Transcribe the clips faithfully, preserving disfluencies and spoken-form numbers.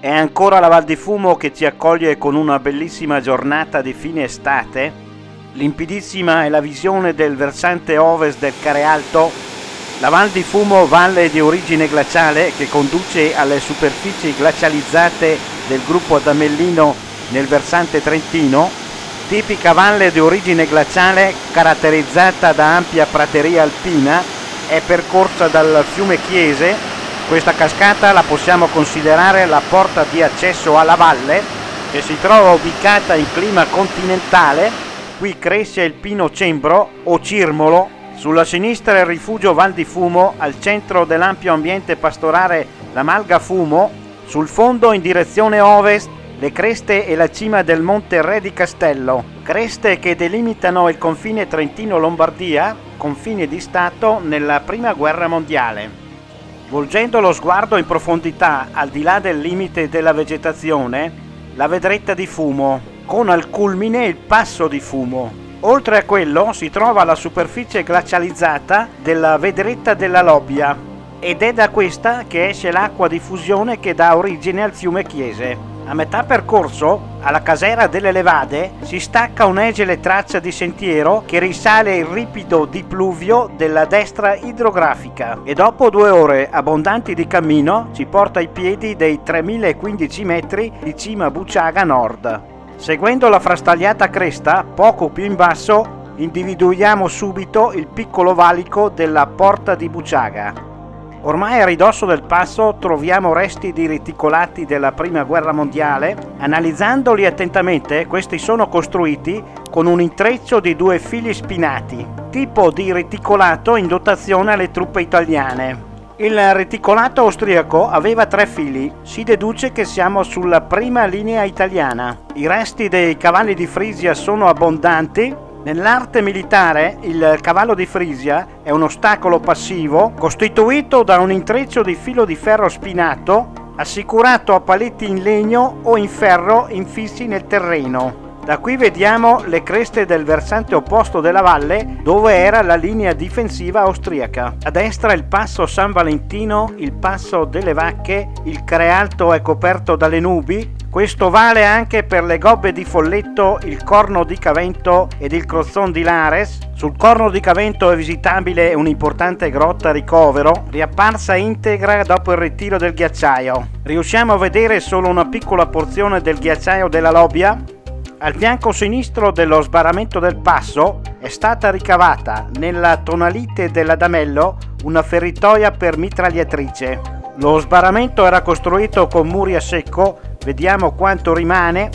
È ancora la Val di Fumo che ci accoglie con una bellissima giornata di fine estate. Limpidissima è la visione del versante ovest del Carealto. La Val di Fumo, valle di origine glaciale che conduce alle superfici glacializzate del gruppo Adamellino nel versante trentino. Tipica valle di origine glaciale caratterizzata da ampia prateria alpina, è percorsa dal fiume Chiese. Questa cascata la possiamo considerare la porta di accesso alla valle, che si trova ubicata in clima continentale. Qui cresce il pino cembro o cirmolo, sulla sinistra il rifugio Val di Fumo, al centro dell'ampio ambiente pastorale la Malga Fumo, sul fondo in direzione ovest le creste e la cima del Monte Re di Castello, creste che delimitano il confine Trentino-Lombardia, confine di Stato nella Prima Guerra Mondiale. Volgendo lo sguardo in profondità, al di là del limite della vegetazione, la Vedretta di Fumo, con al culmine il Passo di Fumo. Oltre a quello si trova la superficie glacializzata della Vedretta della Lobbia, ed è da questa che esce l'acqua di fusione che dà origine al fiume Chiese. A metà percorso, alla casera delle Levade, si stacca un'egile traccia di sentiero che risale il ripido dipluvio della destra idrografica e dopo due ore abbondanti di cammino ci porta ai piedi dei tremilaquindici metri di cima Buciaga Nord. Seguendo la frastagliata cresta, poco più in basso, individuiamo subito il piccolo valico della Porta di Buciaga. Ormai a ridosso del passo troviamo resti di reticolati della Prima Guerra Mondiale. Analizzandoli attentamente, questi sono costruiti con un intreccio di due fili spinati, tipo di reticolato in dotazione alle truppe italiane. Il reticolato austriaco aveva tre fili, si deduce che siamo sulla prima linea italiana. I resti dei cavalli di Frisia sono abbondanti. Nell'arte militare il cavallo di Frisia è un ostacolo passivo costituito da un intreccio di filo di ferro spinato assicurato a paletti in legno o in ferro infissi nel terreno. Da qui vediamo le creste del versante opposto della valle dove era la linea difensiva austriaca. A destra il passo San Valentino, il passo delle Vacche, il Carealto è coperto dalle nubi. Questo vale anche per le gobbe di Folletto, il Corno di Cavento ed il Crozzon di Lares. Sul Corno di Cavento è visitabile un'importante grotta ricovero, riapparsa integra dopo il ritiro del ghiacciaio. Riusciamo a vedere solo una piccola porzione del ghiacciaio della Lobbia. Al fianco sinistro dello sbarramento del passo è stata ricavata nella tonalite dell'Adamello una feritoia per mitragliatrice. Lo sbarramento era costruito con muri a secco. Vediamo quanto rimane.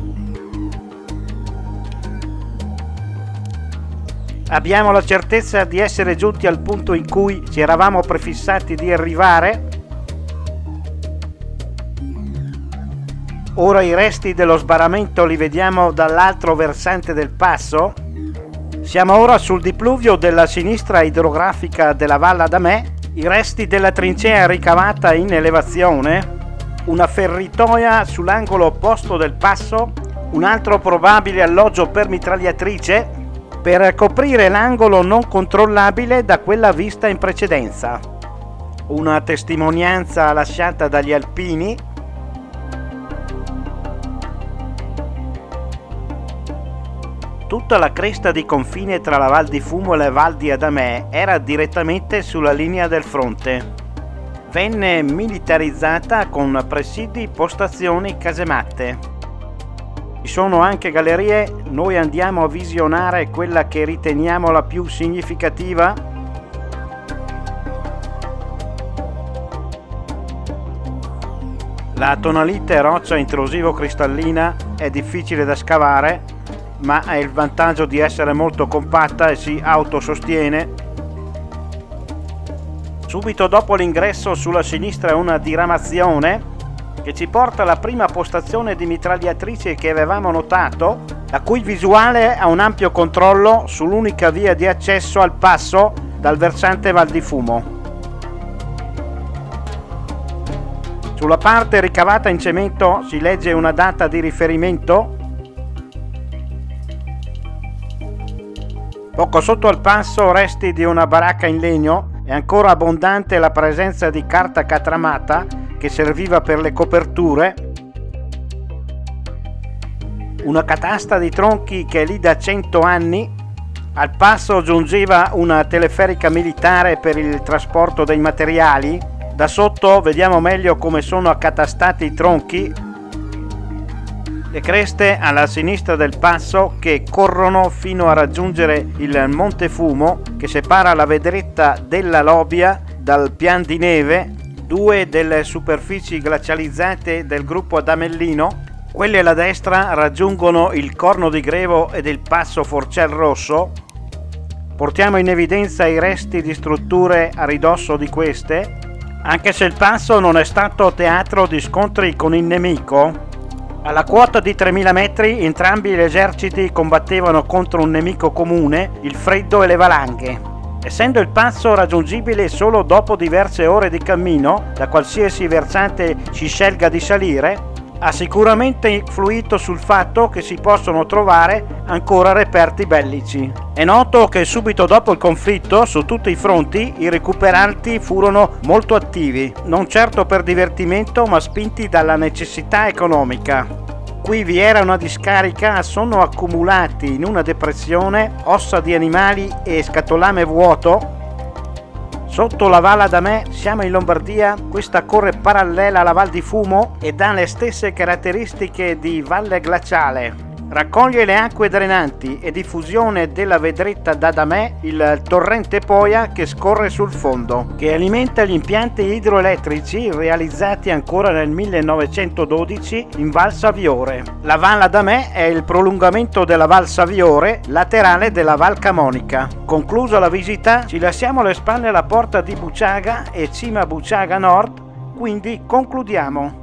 Abbiamo la certezza di essere giunti al punto in cui ci eravamo prefissati di arrivare. Ora i resti dello sbarramento li vediamo dall'altro versante del passo. Siamo ora sul dipluvio della sinistra idrografica della Valle Adamè. I resti della trincea ricavata in elevazione, una ferritoia sull'angolo opposto del passo, un altro probabile alloggio per mitragliatrice per coprire l'angolo non controllabile da quella vista in precedenza, una testimonianza lasciata dagli alpini. Tutta la cresta di confine tra la Val di Fumo e la Val di Adamè era direttamente sulla linea del fronte. Venne militarizzata con presidi, postazioni, casematte. Ci sono anche gallerie, noi andiamo a visionare quella che riteniamo la più significativa. La tonalite roccia intrusivo cristallina è difficile da scavare, ma ha il vantaggio di essere molto compatta e si autosostiene. Subito dopo l'ingresso sulla sinistra è una diramazione che ci porta alla prima postazione di mitragliatrice che avevamo notato, la cui visuale ha un ampio controllo sull'unica via di accesso al passo dal versante Val di Fumo. Sulla parte ricavata in cemento si legge una data di riferimento. Poco sotto al passo resti di una baracca in legno. È ancora abbondante la presenza di carta catramata che serviva per le coperture, una catasta di tronchi che è lì da cento anni. Al passo giungeva una teleferica militare per il trasporto dei materiali. Da sotto vediamo meglio come sono accatastati i tronchi. Le creste alla sinistra del passo che corrono fino a raggiungere il Monte Fumo che separa la Vedretta della Lobbia dal Pian di Neve, due delle superfici glacializzate del gruppo Adamellino. Quelle alla destra raggiungono il Corno di Grevo ed il passo Forcel Rosso. Portiamo in evidenza i resti di strutture a ridosso di queste. Anche se il passo non è stato teatro di scontri con il nemico, alla quota di tremila metri entrambi gli eserciti combattevano contro un nemico comune, il freddo e le valanghe. Essendo il passo raggiungibile solo dopo diverse ore di cammino, da qualsiasi versante si scelga di salire, ha sicuramente influito sul fatto che si possono trovare ancora reperti bellici. È noto che subito dopo il conflitto, su tutti i fronti, i recuperanti furono molto attivi, non certo per divertimento ma spinti dalla necessità economica. Qui vi era una discarica, sono accumulati in una depressione ossa di animali e scatolame vuoto. Sotto la Val Adamè, siamo in Lombardia, questa corre parallela alla Val di Fumo ed ha le stesse caratteristiche di valle glaciale. Raccoglie le acque drenanti e diffusione della Vedretta d'Adamè, il torrente Poia che scorre sul fondo, che alimenta gli impianti idroelettrici realizzati ancora nel millenovecentododici in Val Saviore. La Val Adamè è il prolungamento della Val Saviore, laterale della Val Camonica. Conclusa la visita, ci lasciamo alle spalle la porta di Buciaga e cima Buciaga Nord, quindi concludiamo.